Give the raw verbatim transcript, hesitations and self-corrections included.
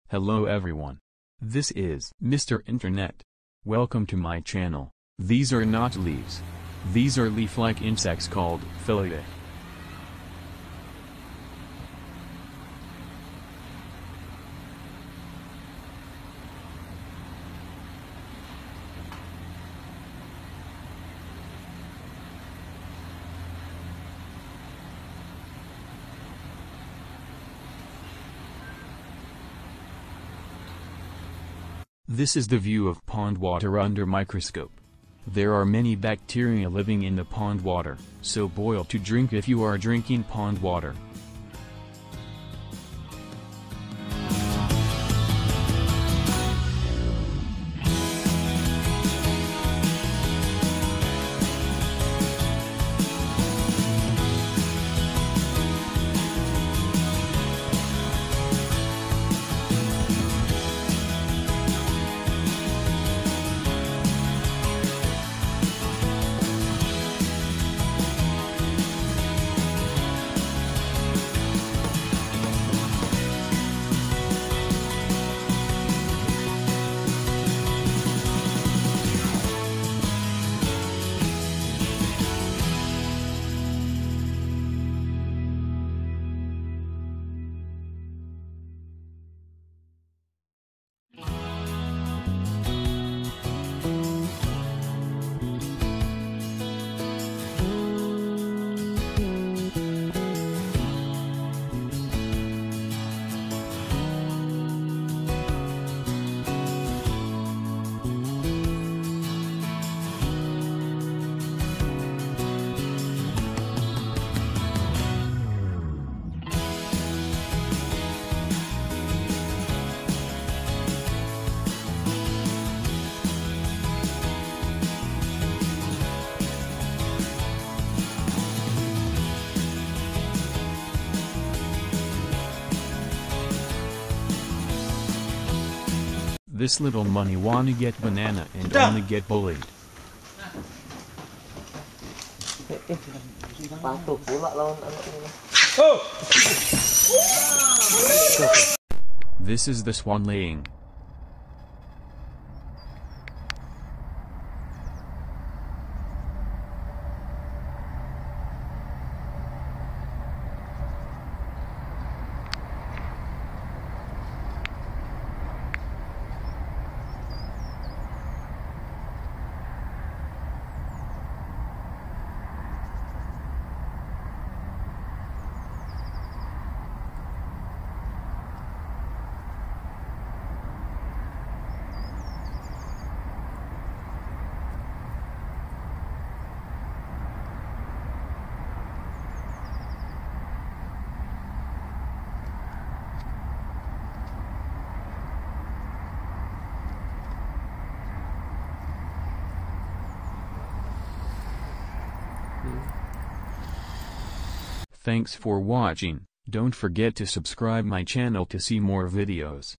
Hello everyone. This is Mister Internet. Welcome to my channel. These are not leaves. These are leaf-like insects called Felidae. This is the view of pond water under microscope. There are many bacteria living in the pond water, so boil to drink if you are drinking pond water. This little money wanna get banana and only get bullied. This is the swan laying. Thanks for watching. Don't forget to subscribe my channel to see more videos.